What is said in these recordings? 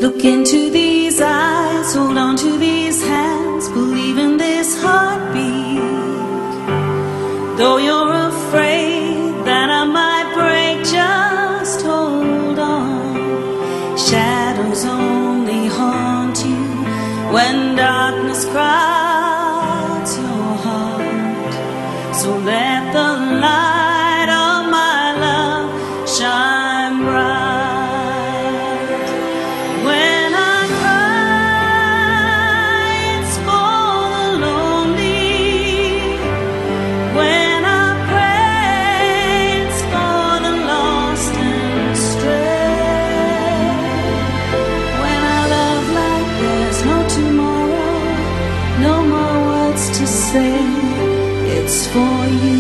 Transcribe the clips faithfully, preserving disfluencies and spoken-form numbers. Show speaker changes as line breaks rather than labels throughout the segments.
Look into these eyes, hold on to these hands, believe in this heartbeat. Though you're afraid that I might break, just hold on. Shadows only haunt you when darkness crowds your heart. So let the light of my love shine bright. When I cry, it's for the lonely. When I pray, it's for the lost and stray. When I love like there's no tomorrow, no more words to say, it's for you.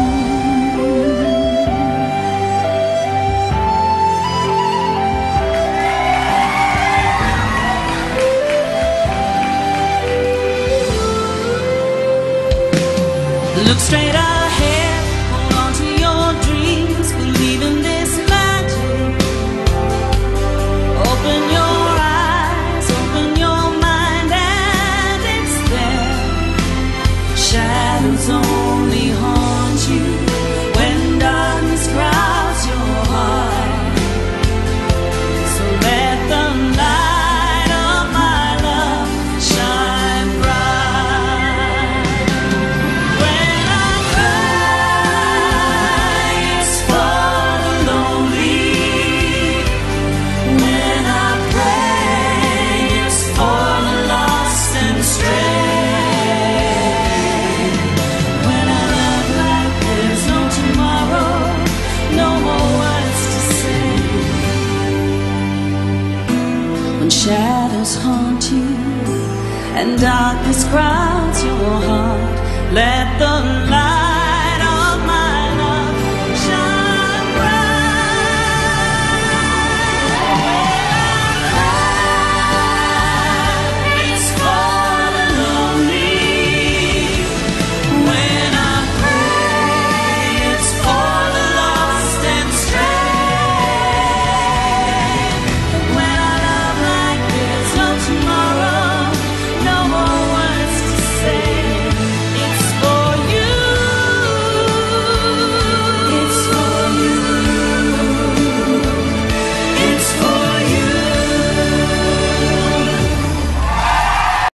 Look straight ahead, hold on to your dreams, believe in this magic. Open your eyes, open your mind, and it's there. Shadows only haunt you when darkness crowds your heart. So let the light of my love shine bright. When I cry, it's for the lonely. When I pray, it's for the lost and stray. When I love like there's no tomorrow, no more words to say. When shadows haunt you and darkness crowds your heart, let the light